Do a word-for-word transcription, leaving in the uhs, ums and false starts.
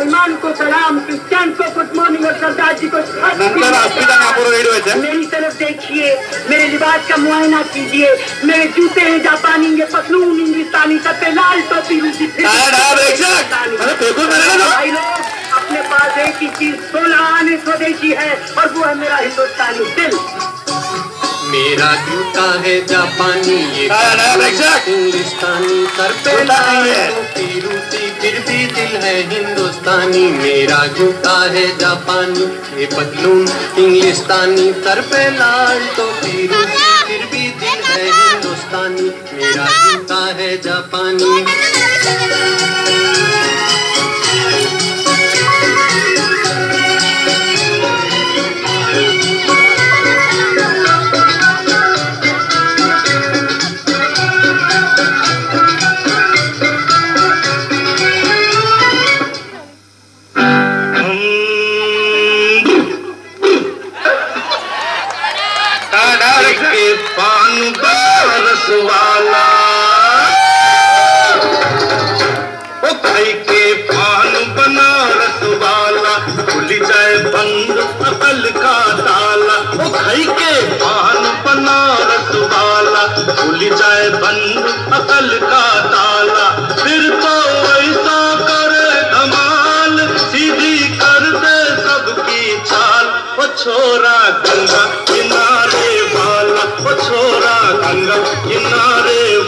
मुसलमान को सलाम, क्रिश्चियन को गुड मॉर्निंग और सरदार जी को मेरी तरफ देखिए, मेरे लिबास का मुआयना कीजिए। मेरे जूते हैं जापानी, ये पतलून हिंदुस्तानी, सब पे लाल टोपी रूसी। भाई लोग, अपने पास एक ही चीज सोलह आने स्वदेशी है और वो है मेरा हिंदुस्तानी दिल। मेरा जूता है जापानी, ये हिंदुस्तानी, सर पे टोपी रूसी, फिर भी दिल है हिंदुस्तानी। मेरा जूता है जापानी, ये पतलून इंग्लिस्तानी, सर पे लाल टोपी रूसी, फिर भी दिल है हिंदुस्तानी। मेरा जूता है जापानी। पान बनारस वाला, ओ खाई के पान बनारस वाला, खुल जाए बंद अकल का ताला। ओ खाई के पान बनारस वाला, खुल जाए बंद अकल का ताला। फिर तो ऐसा करे धमाल, सीधी कर दे सबकी चाल। ओ छोरा गंगा किनारे वाला, ओ छोरा गंगा किनारे